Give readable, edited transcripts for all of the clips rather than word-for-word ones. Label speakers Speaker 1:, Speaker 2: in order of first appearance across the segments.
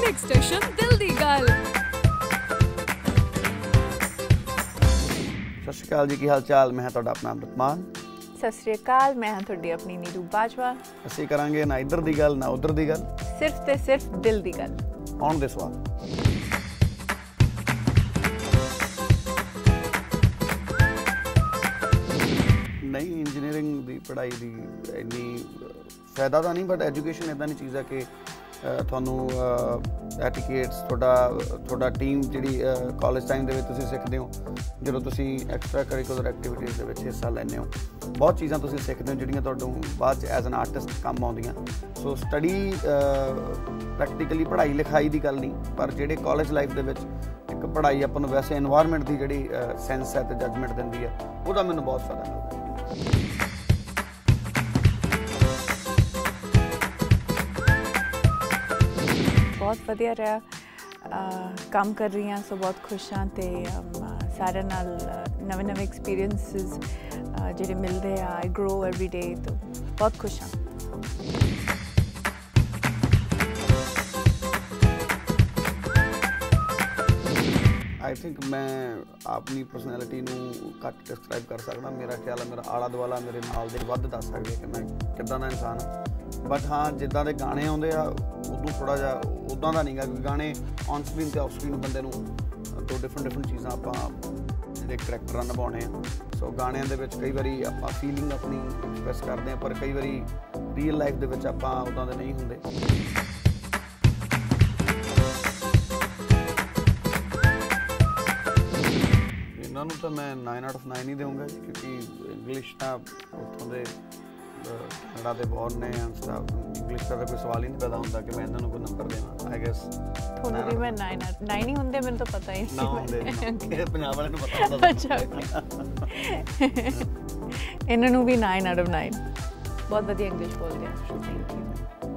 Speaker 1: Next station दिल दी गल।
Speaker 2: सत श्री अकाल जी, की हाल चाल? मैं तुहाडा अपना अमृत मान।
Speaker 3: सत श्री अकाल, मैं हाँ तुहाडी अपनी नीरू बाजवा।
Speaker 2: असीं करांगे ना इधर दी गल ना उधर दी गल,
Speaker 3: सिर्फ ते सिर्फ दिल दी गल।
Speaker 2: आउण दे सवाल। नहीं, इंजीनियरिंग दी पढ़ाई दी इन्नी फायदा तो नहीं, बट एजुकेशन इदां दी चीज़ है कि ਤੁਹਾਨੂੰ ਐਟੀਕੇਟਸ ਤੁਹਾਡਾ ਟੀਮ ਜਿਹੜੀ ਕਾਲਜ ਟਾਈਮ ਦੇ ਵਿੱਚ ਤੁਸੀਂ ਸਿੱਖਦੇ ਹੋ, ਜਦੋਂ ਤੁਸੀਂ ਐਕਸਟਰਾ ਕਰਿਕੂਲਰ ਐਕਟੀਵਿਟੀਜ਼ ਦੇ ਵਿੱਚ ਹਿੱਸਾ ਲੈਂਦੇ ਹੋ, ਬਹੁਤ ਚੀਜ਼ਾਂ ਤੁਸੀਂ ਸਿੱਖਦੇ ਹੋ ਜਿਹੜੀਆਂ ਤੁਹਾਨੂੰ ਬਾਅਦ 'ਚ ਐਜ਼ ਐਨ ਆਰਟਿਸਟ ਕੰਮ ਆਉਂਦੀਆਂ। ਸੋ ਸਟੱਡੀ ਪ੍ਰੈਕਟੀਕਲੀ ਪੜ੍ਹਾਈ ਲਿਖਾਈ ਦੀ ਗੱਲ ਨਹੀਂ, ਪਰ ਜਿਹੜੇ ਕਾਲਜ ਲਾਈਫ ਦੇ ਵਿੱਚ ਇੱਕ ਪੜ੍ਹਾਈ ਆਪਾਂ ਨੂੰ ਵੈਸੇ ਇਨਵਾਇਰਮੈਂਟ ਦੀ ਜਿਹੜੀ ਸੈਂਸ ਹੈ ਅਤੇ ਜੱਜਮੈਂਟ ਦਿੰਦੀ ਹੈ, ਉਹਦਾ ਮੈਨੂੰ ਬਹੁਤ ਫਾਇਦਾ ਮਿਲਦਾ।
Speaker 3: बहुत वधिया रहा, काम कर रही हाँ, सो बहुत खुश हाँ। तो सारे नाल नवे नवे एक्सपीरियंसिस जिहड़े मिलते हैं, आई ग्रो एवरी डे, तो बहुत खुश हाँ।
Speaker 2: आई थिंक मैं अपनी पर्सनैलिटी नूं घट डिस्क्राइब कर सकदा। मेरा ख्याल है मेरा आला दुआला मेरे नाल दे वध दस सकदे कि मैं किदां दा इंसान हाँ। बट हाँ, जिद्दां दे गाने आउंदे आ उदों थोड़ा जिहा उदां दा नहीं गा, क्योंकि गाने ऑन स्क्रीन ते ऑफ स्क्रीन बंदे नूं दो डिफरेंट चीज़ां आपां जिहड़े करैक्टर निभाउणे आ। सो गाणिਆਂ ਦੇ ਵਿੱਚ कई वारी आपां फीलिंग अपनी एक्सप्रैस करदे आ, पर कई वारी रीयल लाइफ दे ਵਿੱਚ आपां उदां दे नहीं हुंदे। इन्हां नूं तां मैं 9 आउट ऑफ 9 ही देऊँगा जी, क्योंकि इंग्लिश तां उत्थों दे कनाडा दे बॉर्न ने, इंग्लिश का कोई सवाल ही नहीं पैदा होता कि मैं इन्होंने कोई नंबर देना। आई गेस
Speaker 3: थोड़ा भी मैं 9 ही होंदे, मैंने तो पता ही नहीं।
Speaker 2: ना होंदे पंजाब वाले नूं पता होंदा।
Speaker 3: अच्छा, इन्हां नूं भी 9 आउट ऑफ 9। बहुत वधिया इंग्लिश बोलदे हैं। Thank you.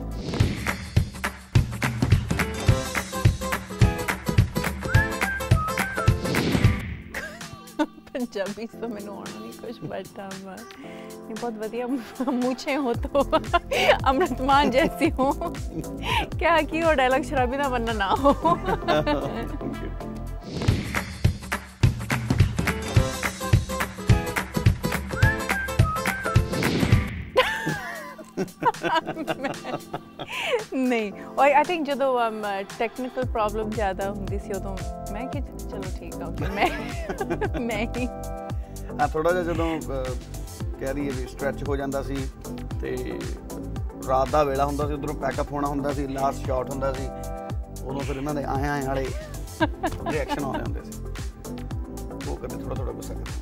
Speaker 3: पंजाबी तो मैंने आना नहीं कुछ, बट बहुत वधिया मूछे हो तो अमृत मान जैसी हो। क्या की हो डायलॉग शराबी ना बनना ना हो। नहीं, और आई थिंक जो टैक्नीकल प्रॉब्लम ज़्यादा होंगी सी उदों मैं कि चलो ठीक है, ओके मैं ही
Speaker 2: हाँ थोड़ा जिहा जदों कह रही है भी स्ट्रैच हो जाता सी, ते रात का वेला हुंदा सी, उधरों पैकअप होना हुंदा सी, लास्ट शॉट हुंदा सी, उदों फिर इन्हां दे आए आए वाले रिएक्शन आउंदे हुंदे सी, वो कदे थोड़ा थोड़ा गुस्सा करदे।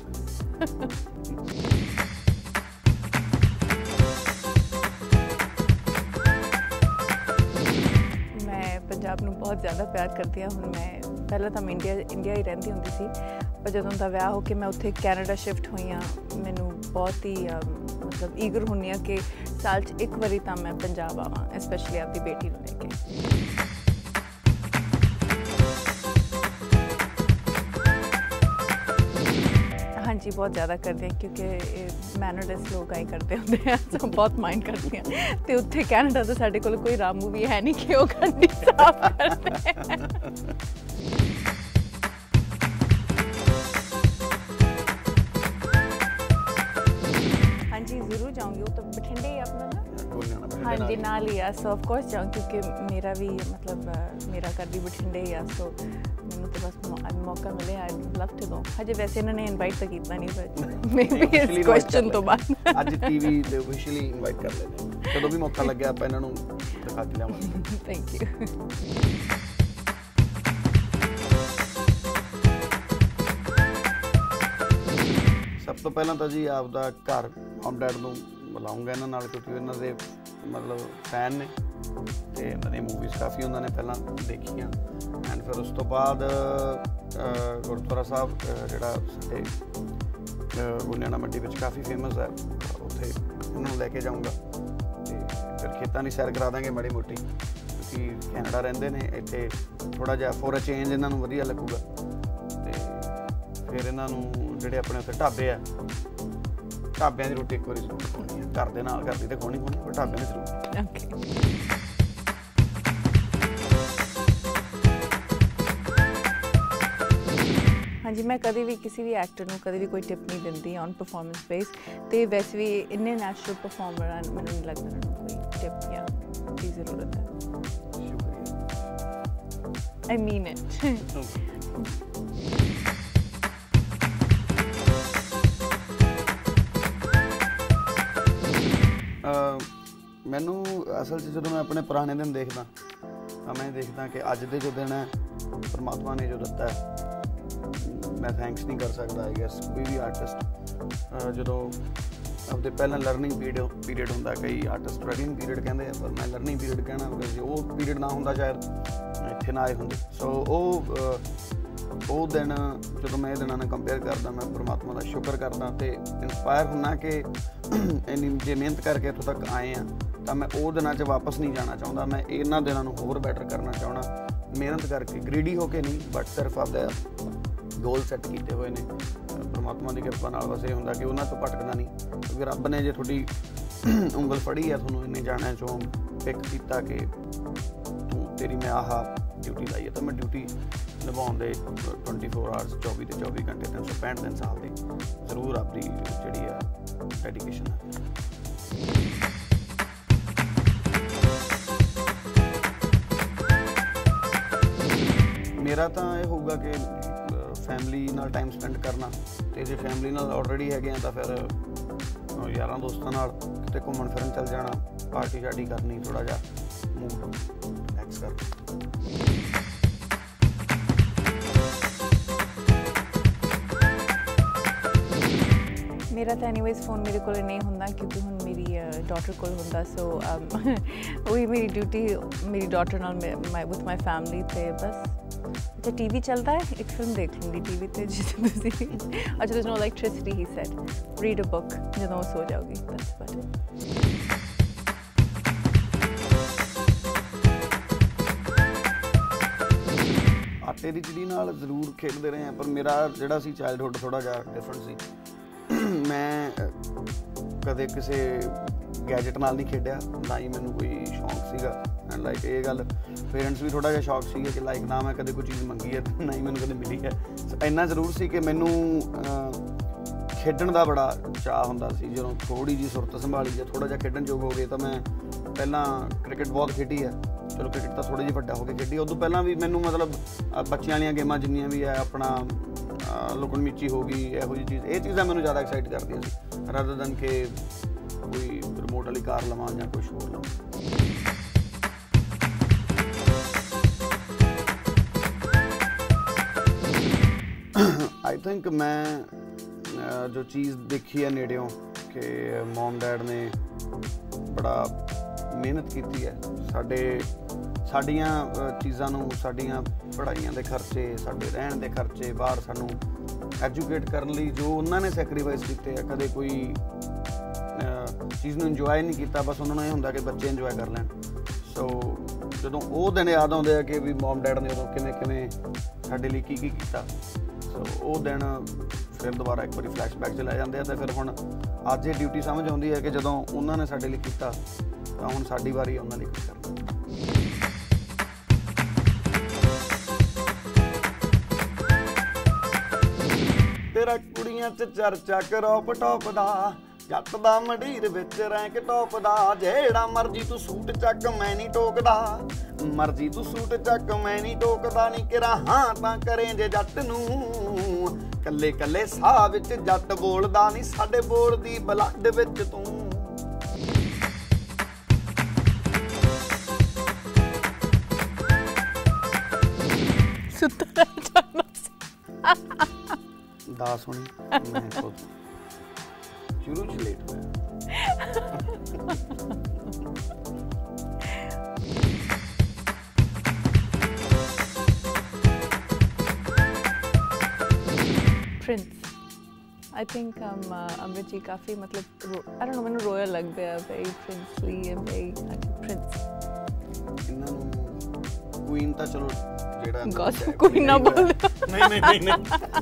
Speaker 3: पंजाब नूं बहुत ज़्यादा प्यार करती हूँ। हुण मैं पहले तो मैं इंडिया ही रहिंदी हुंदी सी, पर जदों दा विआह हो के मैं उत्थे कैनेडा शिफ्ट हुई हाँ, मैनूं बहुत ही मतलब ईगर हुंदी हाँ कि साल 'च एक वारी तां मैं पंजाब आवां, स्पैशली आपकी बेटी नूं लैके। हाँ जी, बहुत ज़्यादा करते हैं, क्योंकि मैनरलेस लोग आई करते होंगे हैं, तो बहुत माइंड करते हैं। तो उत्थे कैनेडा तो साढ़े कोल कोई रामू भी है नहीं कि वो गड्डी साफ करते हैं। हाँ जी, ज़रूर जाऊँगी। वो तो बठिंडे ही अपना ना, हाँ जी, नाल ही है। सो ऑफ कोर्स जाऊँ, क्योंकि मेरा भी मतलब मेरा घर भी बठिंडे ही है। सो मैंने तो बस मौका मिले, आई लव टू गो। हजे वैसे इन्होंने इनवाइट तो किया नहीं, पर मे बी इस क्वेश्चन तो बाद
Speaker 2: ਅੱਜ ਟੀਵੀ ਦੇ ऑफिशियली इनवाइट कर लेते हैं, ਜਦੋਂ ਵੀ ਮੌਕਾ ਲੱਗਿਆ ਆਪਾਂ ਇਹਨਾਂ ਨੂੰ ਦਿਖਾ ਕੇ ਲਿਆਵਾਂਗੇ।
Speaker 3: Thank you.
Speaker 2: ਸਭ ਤੋਂ ਪਹਿਲਾਂ ਤਾਂ ਜੀ ਆਪਦਾ ਘਰ ਮਮ ਡੈਡ ਨੂੰ ਮਿਲਾਉਂਗਾ ਇਹਨਾਂ ਨਾਲ, ਕਿਉਂਕਿ ਇਹਨਾਂ ਦੇ ਮਤਲਬ ਫੈਨ ਨੇ ਤੇ ਇਹਨਾਂ ਦੀ ਮੂਵੀਜ਼ ਕਾਫੀ ਉਹਨਾਂ ਨੇ ਪਹਿਲਾਂ ਦੇਖੀਆਂ। ਐਂਡ ਫਿਰ ਉਸ ਤੋਂ ਬਾਅਦ ਗੁਰਦੁਆਰਾ ਸਾਹਿਬ ਜਿਹੜਾ ਸਾਡੇ ਗੁੰਨਿਆਣਾ ਮੰਡੀ ਵਿੱਚ ਕਾਫੀ ਫੇਮਸ ਹੈ, ਉੱਥੇ ਇਹਨਾਂ ਨੂੰ ਲੈ ਕੇ ਜਾਊਂਗਾ ਤੇ ਫਿਰ ਖੇਤਾਂ ਦੀ ਸੈਰ ਕਰਾ ਦਾਂਗੇ ਮਾੜੀ ਮੋਟੀ, ਕਿਉਂਕਿ ਕੈਨੇਡਾ ਰਹਿੰਦੇ ਨੇ, ਇੱਥੇ ਥੋੜ੍ਹਾ ਜਿਹਾ ਫੋਰ ਅ ਚੇਂਜ ਇਹਨਾਂ ਨੂੰ ਵਧੀਆ ਲੱਗੂਗਾ। ਤੇ ਫਿਰ ਇਹਨਾਂ ਨੂੰ ਜਿਹੜੇ ਆਪਣੇ ਉੱਥੇ ਢਾਬੇ ਆ, ਢਾਬਿਆਂ ਦੀ ਰੋਟੀ ਇੱਕ ਵਾਰੀ ਜ਼ਰੂਰ ਖਾਣੀ ਹੈ, ਘਰ ਦੇ ਨਾਲ, ਘਰ ਦੀ ਤਾਂ ਖਾਣੀ ਪਰ ਢਾਬਿਆਂ ਦੀ ਜ਼ਰੂਰ।
Speaker 3: हाँ जी, मैं कभी भी किसी भी एक्टर को कभी भी कोई टिप नहीं दिंदी ऑन परफॉर्मेंस बेस। तो वैसे भी इन्ने नैचुरल परफॉर्मर हैं, मैंने नहीं लगता उन्होंने कोई टिप या की ज़रूरत है। I mean it.
Speaker 2: ਮੈਨੂੰ ਅਸਲ 'ਚ ਜਦੋਂ ਮੈਂ ਆਪਣੇ ਪੁਰਾਣੇ ਦਿਨ ਦੇਖਦਾ ਤਾਂ ਮੈਂ ਦੇਖਦਾ ਕਿ ਅੱਜ ਦੇ ਜੋ ਦਿਨ ਹੈ ਪਰਮਾਤਮਾ ਨੇ ਜੋ ਦਿੱਤਾ ਹੈ ਮੈਂ ਥੈਂਕਸ ਨਹੀਂ ਕਰ ਸਕਦਾ। ਆਈ ਗੈਸ ਕੋਈ ਵੀ ਆਰਟਿਸਟ ਜਦੋਂ ਆਪਦੇ ਪਹਿਲਾਂ ਲਰਨਿੰਗ ਪੀਰੀਅਡ ਹੁੰਦਾ, ਕਈ ਆਰਟਿਸਟ ਸਟਰਗਲਿੰਗ ਪੀਰੀਅਡ ਕਹਿੰਦੇ ਆ, ਪਰ ਮੈਂ ਲਰਨਿੰਗ ਪੀਰੀਅਡ ਕਹਿਣਾ ਬਿਕਾਜ਼ ਜੇ ਉਹ ਪੀਰੀਅਡ ਨਾ ਹੁੰਦਾ ਸ਼ਾਇਦ ਇੱਥੇ ਨਾ ਆਏ ਹੁੰਦੇ। ਸੋ ਉਹ ਦਿਨ ਜਦੋਂ ਮੈਂ ਇਹ ਦਿਨਾਂ ਨਾਲ ਕੰਪੇਅਰ ਕਰਦਾ ਮੈਂ ਪਰਮਾਤਮਾ ਦਾ ਸ਼ੁਕਰ ਕਰਦਾ ਅਤੇ ਇੰਸਪਾਇਰ ਹੁੰਦਾ ਕਿ ਇੰਨੀ ਜੇ ਮਿਹਨਤ ਕਰਕੇ ਇੱਥੋਂ ਤੱਕ ਆਏ ਹਾਂ ਤਾਂ ਮੈਂ ਉਹ ਦਿਨਾਂ 'ਚ ਵਾਪਸ ਨਹੀਂ ਜਾਣਾ ਚਾਹੁੰਦਾ। ਮੈਂ ਇਹਨਾਂ ਦਿਨਾਂ ਨੂੰ ਹੋਰ ਬੈਟਰ ਕਰਨਾ ਚਾਹੁੰਦਾ, ਮਿਹਨਤ ਕਰਕੇ, ਗਰੀਡੀ ਹੋ ਕੇ ਨਹੀਂ, ਬਟ ਸਿਰਫ ਆਪਦਾ ਗੋਲ ਸੈੱਟ ਕੀਤੇ ਹੋਏ ਨੇ। ਪਰਮਾਤਮਾ ਦੀ ਕਿਰਪਾ ਨਾਲ ਬਸ ਇਹ ਹੁੰਦਾ ਕਿ ਉਹਨਾਂ ਤੋਂ ਭਟਕਦਾ ਨਹੀਂ, ਕਿਉਂਕਿ ਰੱਬ ਨੇ ਜੇ ਤੁਹਾਡੀ ਉਂਗਲ ਫੜੀ ਹੈ, ਤੁਹਾਨੂੰ ਇੰਨੇ ਜਾਣਿਆਂ 'ਚੋਂ ਪਿਕ ਕੀਤਾ ਕਿ ਤੇਰੀ ਮੈਂ ਆਹ ਡਿਊਟੀ ਲਾਈ ਹੈ, ਤਾਂ ਮੈਂ ਡਿਊਟੀ ਨਿਭਾਉਣ ਦੇ 24 ਆਵਰਸ 24 ਤੇ 24 ਘੰਟੇ 365 ਦਿਨ ਸਾਲ ਦੇ ਜ਼ਰੂਰ ਆਪਣੀ ਜਿਹੜੀ ਆ ਡੈਡੀਕੇਸ਼ਨ ਹੈ। ਮੇਰਾ ਤਾਂ ਇਹ ਹੋਊਗਾ ਕਿ ਫੈਮਿਲੀ ਨਾਲ ਟਾਈਮ ਸਪੈਂਡ ਕਰਨਾ, ਅਤੇ ਜੇ ਫੈਮਿਲੀ ਨਾਲ ਆਲਰੇਡੀ ਹੈਗੇ ਆ ਤਾਂ ਫਿਰ ਯਾਰਾਂ ਦੋਸਤਾਂ ਨਾਲ ਕਿਤੇ ਘੁੰਮਣ ਫਿਰਨ ਚੱਲ ਜਾਣਾ, ਪਾਰਟੀ ਸ਼ਾਰਟੀ ਕਰਨੀ, ਥੋੜ੍ਹਾ ਜਿਹਾ ਮੂਡ ਰਿਲੈਕਸ ਕਰਨਾ।
Speaker 3: मेरा तो एनीवेज फ़ोन मेरे को नहीं होंदा क्योंकि हुण मेरी डॉटर को होंदा। सो वही मेरी ड्यूटी मेरी डॉटर नाल विथ माई फैमिली थे बस। अच्छा टीवी चलता है, एक फिल्म देख लूँगी टीवी पे जिस अच्छा there's no electricity he said, read a book ਜਦੋਂ ਸੋ ਜਾਓਗੀ, that's about it।
Speaker 2: ਆਟੇ ਦੀ ਚਿੜੀ ਨਾਲ ਜ਼ਰੂਰ ਖੇਡਦੇ ਰਹੇ ਹਾਂ, ਪਰ ਮੇਰਾ ਜਿਹੜਾ ਸੀ ਚਾਈਲਡਹੁੱਡ ਥੋੜ੍ਹਾ ਜਿਹਾ ਡਿਫਰੈਂਟ ਸੀ। ਮੈਂ ਕਦੇ ਕਿਸੇ ਗੈਜਟ ਨਾਲ ਨਹੀਂ ਖੇਡਿਆ, ਨਾ ਹੀ ਮੈਨੂੰ ਕੋਈ ਸ਼ੌਂਕ ਸੀਗਾ। ਐਂਡ ਲਾਈਕ ਇਹ ਗੱਲ ਪੇਰੈਂਟਸ ਵੀ ਥੋੜ੍ਹਾ ਜਿਹਾ ਸ਼ੌਕ ਸੀਗਾ ਕਿ ਲਾਈਕ ਨਾ ਮੈਂ ਕਦੇ ਕੋਈ ਚੀਜ਼ ਮੰਗੀ ਹੈ ਅਤੇ ਨਾ ਹੀ ਮੈਨੂੰ ਕਦੇ ਮਿਲੀ ਹੈ। ਇੰਨਾ ਜ਼ਰੂਰ ਸੀ ਕਿ ਮੈਨੂੰ ਖੇਡਣ ਦਾ ਬੜਾ ਚਾਅ ਹੁੰਦਾ ਸੀ। ਜਦੋਂ ਥੋੜ੍ਹੀ ਜਿਹੀ ਸੁਰਤ ਸੰਭਾਲੀ ਜਾਂ ਥੋੜ੍ਹਾ ਜਿਹਾ ਖੇਡਣ ਯੋਗ ਹੋ ਗਏ ਤਾਂ ਮੈਂ ਪਹਿਲਾਂ ਕ੍ਰਿਕਟ ਬਹੁਤ ਖੇਡੀ ਹੈ। ਚਲੋ ਕ੍ਰਿਕਟ ਤਾਂ ਥੋੜ੍ਹੀ ਜਿਹੀ ਵੱਡਾ ਹੋ ਕੇ ਖੇਡੀ, ਉਦੋਂ ਪਹਿਲਾਂ ਵੀ ਮੈਨੂੰ ਮਤਲਬ ਬੱਚਿਆਂ ਵਾਲੀਆਂ ਗੇਮਾਂ ਜਿੰਨੀਆਂ ਵੀ ਹੈ, ਆਪਣਾ ਲੁਕਣ ਮਿੱਚੀ ਹੋ ਗਈ, ਇਹੋ ਜਿਹੀ ਚੀਜ਼, ਇਹ ਚੀਜ਼ਾਂ ਮੈਨੂੰ ਜ਼ਿਆਦਾ ਐਕਸਾਈਟ ਕਰਦੀਆਂ ਸੀ ਰਾਦਰ ਦੈਨ ਕਿ ਕੋਈ ਰਿਮੋਟ ਵਾਲੀ ਕਾਰ ਲਵਾਂ ਜਾਂ ਕੁਛ ਹੋਰ ਲਵਾਂ। ਆਈ ਥਿੰਕ ਮੈਂ ਜੋ ਚੀਜ਼ ਦੇਖੀ ਹੈ ਨੇੜਿਓਂ ਕਿ ਮੋਮ ਡੈਡ ਨੇ ਬੜਾ ਮਿਹਨਤ ਕੀਤੀ ਹੈ ਸਾਡੀਆਂ ਚੀਜ਼ਾਂ ਨੂੰ, ਸਾਡੀਆਂ ਪੜ੍ਹਾਈਆਂ ਦੇ ਖਰਚੇ, ਸਾਡੇ ਰਹਿਣ ਦੇ ਖਰਚੇ, ਬਾਹਰ ਸਾਨੂੰ ਐਜੂਕੇਟ ਕਰਨ ਲਈ ਜੋ ਉਹਨਾਂ ਨੇ ਸੈਕਰੀਫਾਈਸ ਕੀਤੇ ਆ। ਕਦੇ ਕੋਈ ਚੀਜ਼ ਨੂੰ ਇੰਜੋਏ ਨਹੀਂ ਕੀਤਾ, ਬਸ ਉਹਨਾਂ ਨੂੰ ਇਹ ਹੁੰਦਾ ਕਿ ਬੱਚੇ ਇੰਜੋਏ ਕਰ ਲੈਣ। ਸੋ ਜਦੋਂ ਉਹ ਦਿਨ ਯਾਦ ਆਉਂਦੇ ਆ ਕਿ ਵੀ ਮੋਮ ਡੈਡ ਨੇ ਉਦੋਂ ਕਿਵੇਂ ਸਾਡੇ ਲਈ ਕੀ ਕੀਤਾ, ਸੋ ਉਹ ਦਿਨ ਫਿਰ ਦੁਬਾਰਾ ਇੱਕ ਵਾਰੀ ਫਲੈਸ਼ਬੈਕ 'ਚ ਲੈ ਜਾਂਦੇ ਆ। ਅਤੇ ਫਿਰ ਹੁਣ ਅੱਜ ਇਹ ਡਿਊਟੀ ਸਮਝ ਆਉਂਦੀ ਹੈ ਕਿ ਜਦੋਂ ਉਹਨਾਂ ਨੇ ਸਾਡੇ ਲਈ ਕੀਤਾ ਤਾਂ ਹੁਣ ਸਾਡੀ ਵਾਰੀ ਉਹਨਾਂ ਲਈ ਕੁਛ ਕਰਨਾ। ਤੇਰਾ ਕੁੜੀਆਂ 'ਚ ਚਰਚਾ ਕਰੋਪ ਟੋਪ ਦਾ, ਜੱਟ ਦਾ ਮੰਡੀਰ ਵਿੱਚ ਰੈਂਕ ਟੋਪ ਦਾ, ਜਿਹੜਾ ਮਰਜੀ ਤੂੰ ਸੂਟ ਚੱਕ ਮੈਂ ਨਹੀਂ ਟੋਕਦਾ, ਮਰਜੀ ਤੂੰ ਸੂਟ ਚੱਕ ਮੈਂ ਨਹੀਂ ਟੋਕਦਾ, ਨਹੀਂ ਕਿਰਾ ਹਾਂ ਤਾਂ ਕਰੇ ਜੇ ਜੱਟ ਨੂੰ, ਕੱਲੇ ਕੱਲੇ ਸਾਹ ਵਿੱਚ ਜੱਟ ਬੋਲਦਾ ਨਹੀਂ, ਸਾਡੇ ਬੋਲਦੀ ਬਲੱਡ ਵਿੱਚ ਤੂੰ। दास होनी मैं खुद शुरू से लेट हुआ।
Speaker 3: प्रिंस आई थिंक अमृत जी काफ़ी मतलब आई डोंट नो मैंने रॉयल लगते हैं, very princely and very prince.
Speaker 2: इन्हां नूं क्वीन ता चलो ਜਿਹੜਾ
Speaker 3: ਗੌਸਪ ਕੋਈ ਨਾ ਬੋਲ
Speaker 2: ਨਹੀਂ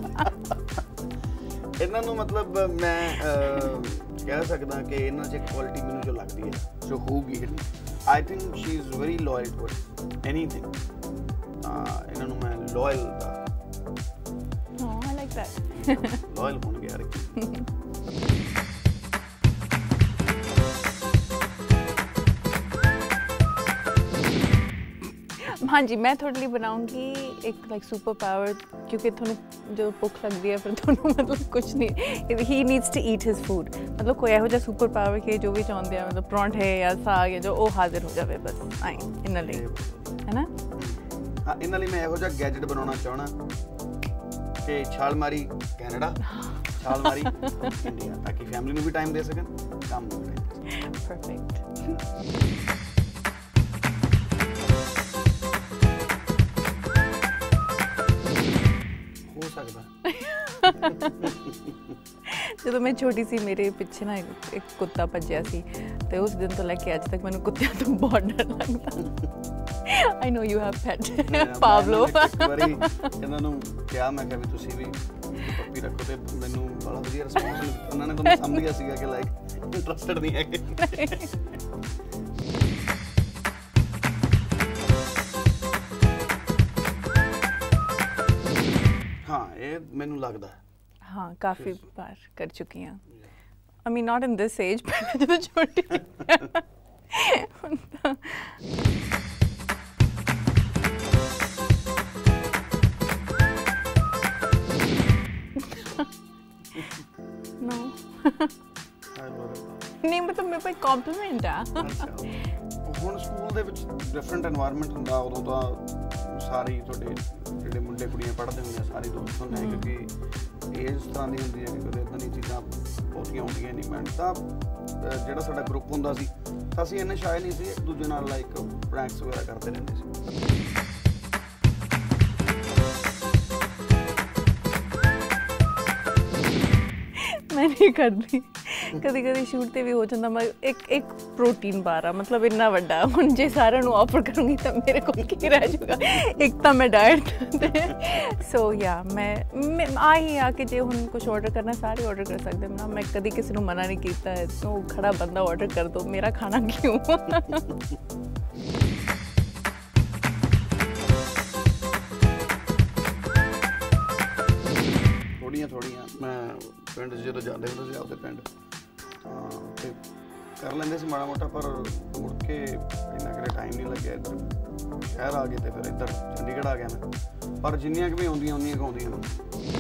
Speaker 2: ਇਹਨਾਂ ਨੂੰ ਮਤਲਬ ਮੈਂ ਕਹਿ ਸਕਦਾ ਕਿ ਇਹਨਾਂ 'ਚ ਇੱਕ ਕੁਆਲਿਟੀ ਮੈਨੂੰ ਜੋ ਲੱਗਦੀ ਹੈ ਜੋ ਹੋਊਗੀ hidden. I think she is very loyal towards anything. ਇਹਨਾਂ ਨੂੰ ਮੈਂ ਲੋਇਲ ਦਾ
Speaker 3: that.
Speaker 2: Loyal होणगे यार
Speaker 3: हाँ जी, मैं थोड़े लिए बनाऊंगी एक लाइक सुपर पावर, क्योंकि थोड़ा जो भुख लगती है फिर थोड़ा मतलब कुछ नहीं, he needs to eat his food, मतलब कोई ਇਹੋ ਜਿਹਾ सुपर पावर के जो भी चाहते हैं मतलब परौंठे या साग या जो वो हाजिर हो जाए बस आई इन्ना ਲਈ है ना।
Speaker 2: हाँ इन्ना ਲਈ मैं ਇਹੋ ਜਿਹਾ गैजेट बनाना चाहना कि छाल मारी कैनेडा छाल मारी इंडिया, ताकि फैमिली में भी टाइम दे सकन काम में भी टाइम।
Speaker 3: परफेक्ट। ਜਦੋਂ ਮੈਂ ਛੋਟੀ ਸੀ ਮੇਰੇ ਪਿੱਛੇ ਨਾ ਇੱਕ ਕੁੱਤਾ ਭੱਜਿਆ ਸੀ ਤੇ ਉਸ ਦਿਨ ਤੋਂ ਲੈ ਕੇ ਅੱਜ ਤੱਕ ਮੈਨੂੰ ਕੁੱਤਿਆਂ ਤੋਂ ਬਹੁਤ ਡਰ ਲੱਗਦਾ। I know you have pet Pavlo.
Speaker 2: ਇੱਕ ਵਾਰੀ ਇਹਨਾਂ ਨੂੰ ਕਿਹਾ ਮੈਂ ਕਿਹਾ ਵੀ ਤੁਸੀਂ ਵੀ ਪੱਪੀ ਰੱਖੋ ਤੇ ਮੈਨੂੰ ਬੜਾ ਵਧੀਆ ਰਿਸਪੌਂਸ ਦਿੱਤਾ ਉਹਨਾਂ ਨੇ, ਤੁਹਾਨੂੰ ਸਮਝ ਗਿਆ ਸੀਗਾ ਕਿ ਲਾਈਕ ਇੰਟਰਸਟਡ ਨਹੀਂ ਹੈਗੇ। हाँ ये मैनू लगता है
Speaker 3: हाँ काफ़ी बार कर चुकी हैं। I mean not in this age पर जो छोटी नो नहीं मतलब मेरे को कॉम्प्लीमेंट है।
Speaker 2: ਹੁਣ ਸਕੂਲ ਦੇ ਵਿੱਚ ਡਿਫਰੈਂਟ এনवायरमेंट ਹੁੰਦਾ, ਉਦੋਂ ਤਾਂ ਸਾਰੇ ਤੁਹਾਡੇ ਜਿਹੜੇ ਮੁੰਡੇ ਕੁੜੀਆਂ ਪੜ੍ਹਦੇ ਹੁੰਦੇ ਆ ਸਾਰੇ ਦੋਸਤ ਹੁੰਦੇ ਆ, ਕਿਉਂਕਿ ਏਜ ਇਸ ਤਰ੍ਹਾਂ ਦੀ ਹੁੰਦੀ ਹੈ ਕਿ ਕਦੇ ਇੱਦਾਂ ਦੀਆਂ ਚੀਜ਼ਾਂ ਬਹੁਤੀਆਂ ਆਉਂਦੀਆਂ ਨਹੀਂ। ਮੈਂ ਤਾਂ ਜਿਹੜਾ ਸਾਡਾ ਗਰੁੱਪ ਹੁੰਦਾ ਸੀ ਤਾਂ ਅਸੀਂ ਇੰਨੇ ਸ਼ਾਇ ਨਹੀਂ ਸੀ, ਇੱਕ ਦੂਜੇ ਨਾਲ ਲਾਈਕ ਪ੍ਰੈਂਕਸ ਵਗੈਰਾ ਕਰਦੇ ਰਹਿੰਦੇ ਸੀ।
Speaker 3: मैं नहीं करती, कभी कभी शूट ते भी हो जाता। मैं एक प्रोटीन बार आ मतलब इन्ना वड्डा हुण जे सारे नूं ऑफर करूँगी तो मेरे को की रह जाऊगा। एक तो मैं डाइट सो या मैं आ ही आके जे हुण कुछ ऑर्डर करना सारे ऑर्डर कर सकते ना। मैं कभी किसी नूं मना नहीं कीता है, तो खड़ा बंदा ऑर्डर कर दो, मेरा खाना क्यों।
Speaker 2: ਥੋੜੀਆਂ ਮੈਂ ਪਿੰਡ ਜਦੋਂ ਜਾਂਦੇ ਹੁੰਦੇ ਸੀ ਆਪਦੇ ਪਿੰਡ ਤੇ ਕਰ ਲੈਂਦੇ ਸੀ ਮਾੜਾ ਮੋਟਾ, ਪਰ ਮੁੜ ਕੇ ਇੰਨਾ ਕਿਤੇ ਟਾਈਮ ਨਹੀਂ ਲੱਗਿਆ। ਇੱਧਰ ਸ਼ਹਿਰ ਆ ਗਏ ਤੇ ਫਿਰ ਇੱਧਰ ਚੰਡੀਗੜ੍ਹ ਆ ਗਿਆ ਮੈਂ, ਪਰ ਜਿੰਨੀਆਂ ਕੁ ਵੀ ਆਉਂਦੀਆਂ ਉਨੀਆਂ ਕੁ ਆਉਂਦੀਆਂ ਨੇ।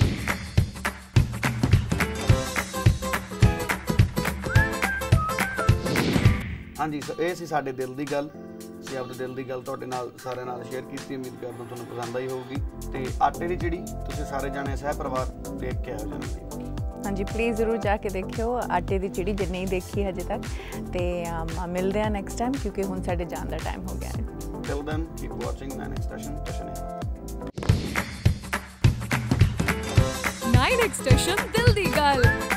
Speaker 2: ਹਾਂਜੀ ਇਹ ਸੀ ਸਾਡੇ ਦਿਲ ਦੀ ਗੱਲ। ਅਸੀਂ ਆਪਦੇ ਦਿਲ ਦੀ ਗੱਲ ਤੁਹਾਡੇ ਨਾਲ ਸਾਰਿਆਂ ਨਾਲ ਸ਼ੇਅਰ ਕੀਤੀ, ਉਮੀਦ ਕਰਦਾ ਤੁਹਾਨੂੰ ਪਸੰਦ ਆਈ ਹੋਊਗੀ। ਤੇ ਆਟੇ ਦੀ ਚਿੜੀ ਤੁਸੀਂ ਸਾਰੇ ਜਾਣੇ ਸਹਿ ਪਰਿਵਾਰ ਦੇਖ ਕੇ ਆਇਓ ਜਨਮ।
Speaker 3: हाँ जी प्लीज़ ज़रूर जाके देखियो आटे दी चिड़ी, जो नहीं देखी हजे तक। तो मिलते हैं नेक्स्ट टाइम, क्योंकि हुण साडे जान दा टाइम हो गया है।
Speaker 2: Till then, keep watching 9X Tashan.
Speaker 1: 9X Tashan, Dil Di Gal.